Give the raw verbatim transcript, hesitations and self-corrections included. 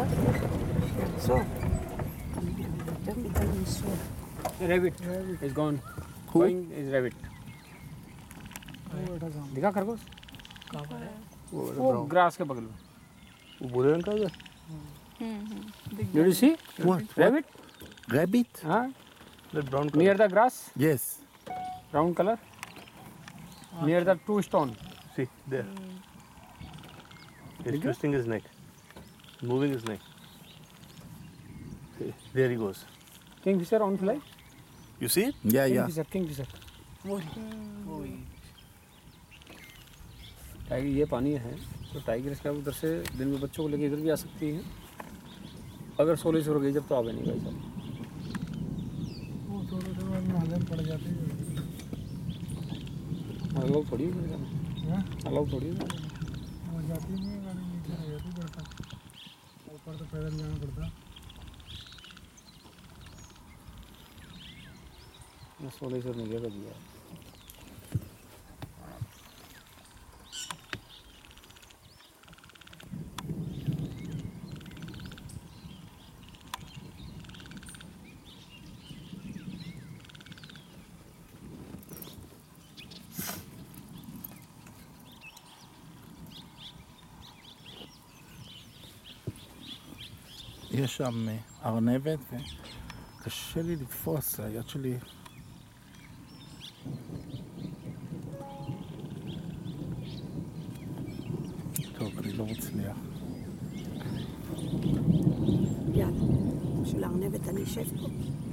So. Rabbit is gone. Who? Going is rabbit. दिखा खरगोश? कहाँ पर है? वो ग्रास के बगल में. वो भूरे रंग का है? Did you see? What? Rabbit? Rabbit? हाँ. That brown color. Near the grass, Yes. brown color. Near the two stone. See there. He's Did you? twisting his neck, moving his neck. See, there he goes. Kingfisher on fly. You see it? Yeah, yeah. Kingfisher, kingfisher. वही tiger ये पानी है तो tiger इसका उधर से दिन में बच्चों को लेके इधर भी आ सकती है. अगर सोलह से हो गई जब तो आवे नहीं भाई साहब. वो थोड़े थोड़े नाले में पड़ जाते हैं. अलाउ थोड़ी है हाँ? अलाउ थोड़ी है. वो जाती नहीं है गाड़ी नीचे रह जाती पड़ता. ऊपर तो पैदल जाना पड़ता. सोलह से नहीं गया दिया. יש שם ארנבת וקשה לי לתפוס, היד שלי... טוב, אני לא מצליח. יאללה, בשביל הארנבת אני אשב פה.